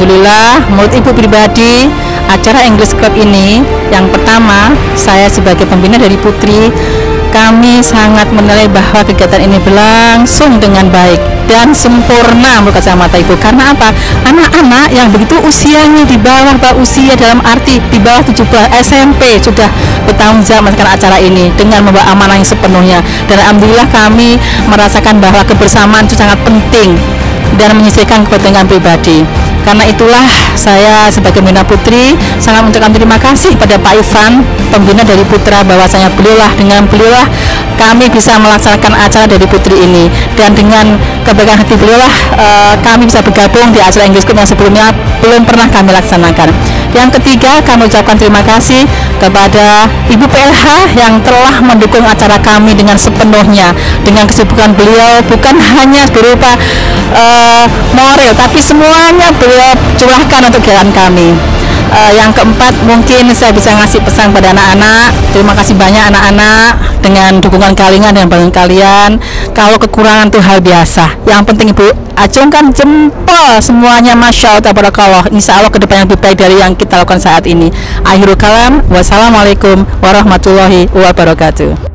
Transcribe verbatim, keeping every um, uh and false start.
Alhamdulillah, menurut Ibu pribadi, acara English Club ini, yang pertama, saya sebagai pembina dari Putri, kami sangat menilai bahwa kegiatan ini berlangsung dengan baik dan sempurna menurut kacamata Ibu. Karena apa? Anak-anak yang begitu usianya di bawah bawah usia dalam arti di bawah tujuh belas S M P sudah bertanggung jawab melakukan acara ini dengan membawa amanah yang sepenuhnya. Dan alhamdulillah kami merasakan bahwa kebersamaan itu sangat penting dan menyisihkan kepentingan pribadi. Karena itulah saya sebagai pembina Putri sangat mengucapkan terima kasih pada Pak Ivan, pembina dari Putra, bahwasanya beliaulah dengan beliaulah kami bisa melaksanakan acara dari Putri ini, dan dengan kebaikan hati beliaulah uh, kami bisa bergabung di acara English Club yang sebelumnya belum pernah kami laksanakan. Yang ketiga, kami ucapkan terima kasih kepada Ibu P L H yang telah mendukung acara kami dengan sepenuhnya, dengan kesibukan beliau bukan hanya berupa uh, moral, tapi semuanya beliau curahkan untuk kegiatan kami. Uh, yang keempat, mungkin saya bisa ngasih pesan pada anak-anak. Terima kasih banyak anak-anak dengan dukungan kalian dan bantuan kalian. Kalau kekurangan itu hal biasa. Yang penting Ibu acungkan jempol semuanya, masya Allah tabarakallah. Insya Allah kedepannya lebih baik dari yang kita lakukan saat ini. Akhirul kalam, wassalamualaikum warahmatullahi wabarakatuh.